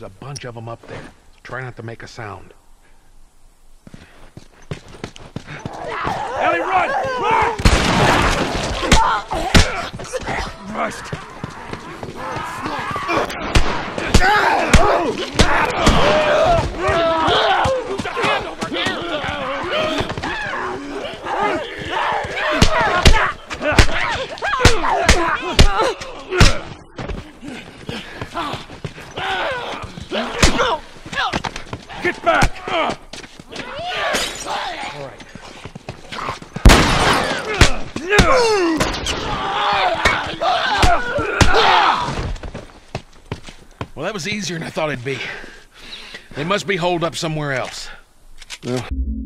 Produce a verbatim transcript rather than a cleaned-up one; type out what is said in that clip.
There's a bunch of them up there. Try not to make a sound. Ellie, run! Run! Rust! Get back! All right. Well, that was easier than I thought it'd be. They must be holed up somewhere else. Well...